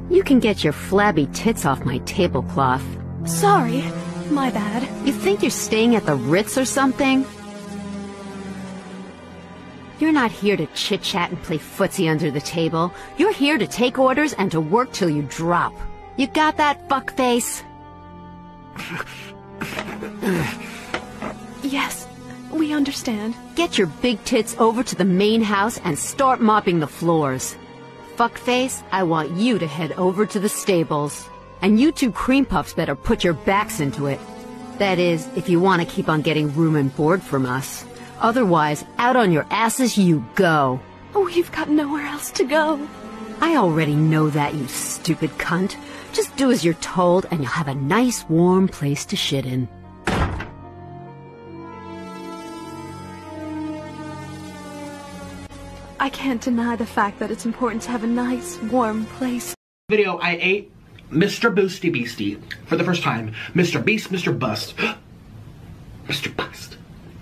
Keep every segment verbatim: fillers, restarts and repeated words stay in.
You can get your flabby tits off my tablecloth. Sorry, my bad. You think you're staying at the Ritz or something? You're not here to chit-chat and play footsie under the table. You're here to take orders and to work till you drop. You got that, fuckface? Yes, we understand. Get your big tits over to the main house and start mopping the floors. Fuckface, I want you to head over to the stables. And you two cream puffs better put your backs into it. That is, if you want to keep on getting room and board from us. Otherwise, out on your asses you go. We've got nowhere else to go. I already know that, you stupid cunt. Just do as you're told and you'll have a nice warm place to shit in. I can't deny the fact that it's important to have a nice, warm place. Video, I ate Mister Boosty Beastie for the first time. Mister Beast, Mister Bust. Mister Bust.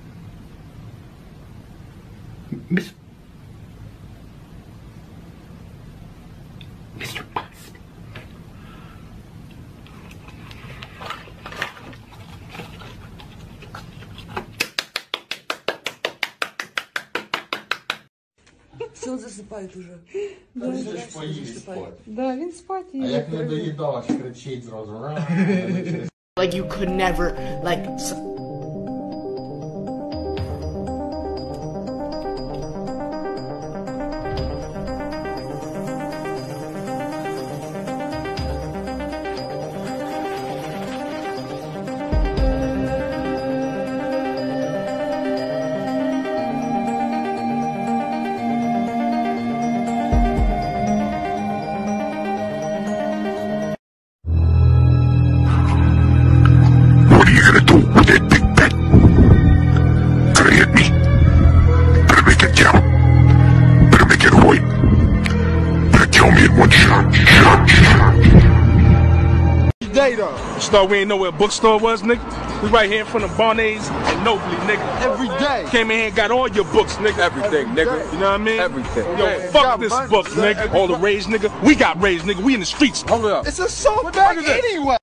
Miss... Mister Bust. Все, засыпает уже. Да, вже ж поїсть спать. Да, він спать А як не доїдаш, кричить зразу. Like you could never, like... Though we ain't know where a bookstore was, nigga. We right here in front of Barney's and Nobley, nigga. Every day. Came in here and got all your books, nigga. Everything, Every nigga. You know what I mean? Everything. Yo, Okay. fuck this book, nigga. All the rage, nigga. We got rage, nigga. We in the streets. Hold up. It's a soft bag anyway.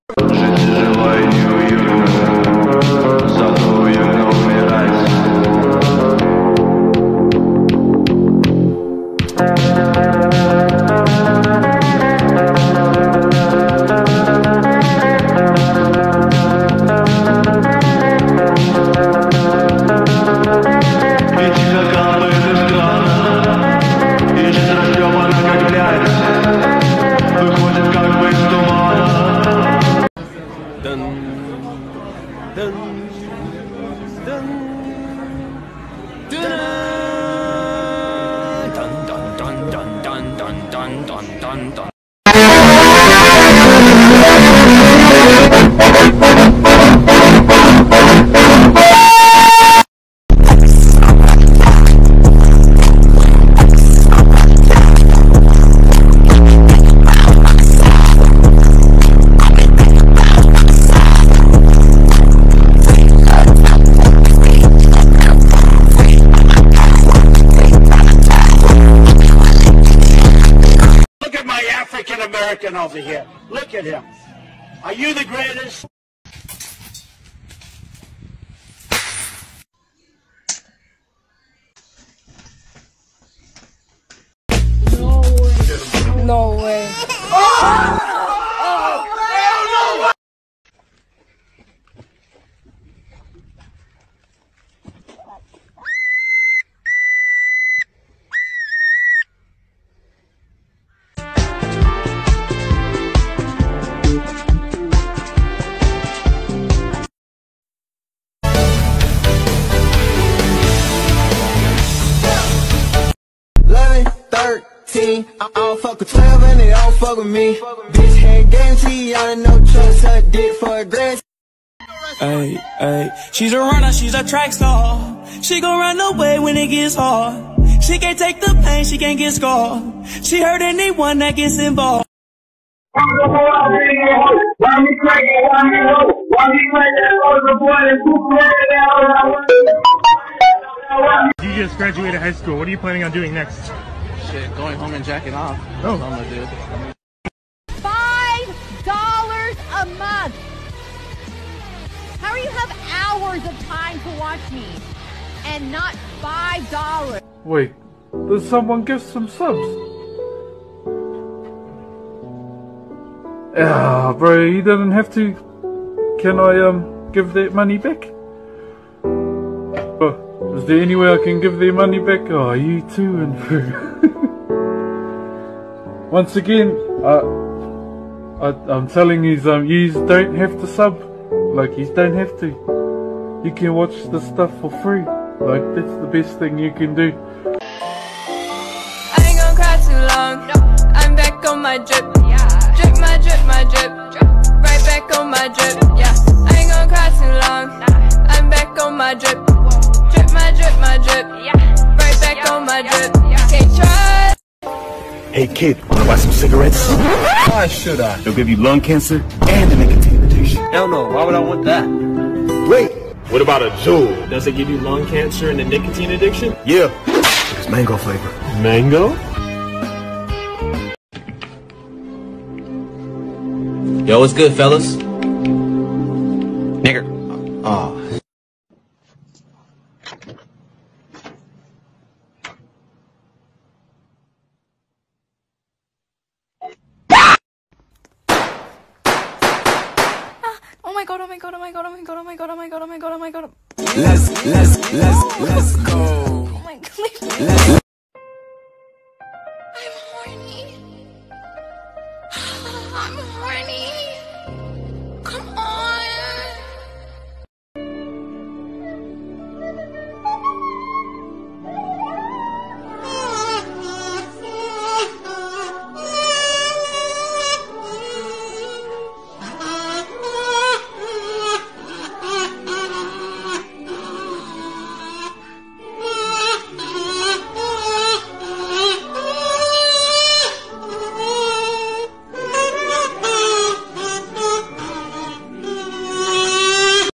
American over here. Look at him. Are you the greatest? No way. No way. Oh! Oh! Hell no! thirteen, I don't fuck with twelve and they don't fuck with me. Bitch had guarantee, I ain't no trust her dick for a grand. Ay, ay, she's a runner, she's a track star. She gon' run away when it gets hard. She can't take the pain, she can't get scarred. She hurt anyone that gets involved. You just graduated high school. What are you planning on doing next? Shit, going home and jacking off. Oh. That's what I'm gonna do. a month? How do you have hours of time to watch me and not five dollars? Wait, did someone give some subs? Ah, bro, you didn't have to. Can I um give that money back? Oh, is there any way I can give their money back? Oh, you too, and once again, uh, I, I'm telling you, um, you don't have to sub. Like, you don't have to. You can watch the stuff for free. Like, that's the best thing you can do. I ain't gonna cry too long. I'm back on my drip. Drip my drip, my drip. Right back on my drip. Yeah. I ain't gonna cry too long. I'm back on my drip. Drip my drip, my drip. Right back on my drip. Can't try. Hey kid, wanna buy some cigarettes? Why should I? They'll give you lung cancer and a nicotine addiction. Hell no, why would I want that? Wait, what about a Juul? Does it give you lung cancer and a nicotine addiction? Yeah, it's mango flavor. Mango? Yo, what's good, fellas? Nigger. Oh. Oh my god, oh my god, oh my god, oh my god, oh my god, oh my god, oh my god, oh my god. Let's, let's, let's, let's go. Oh my god. I'm horny. I'm horny.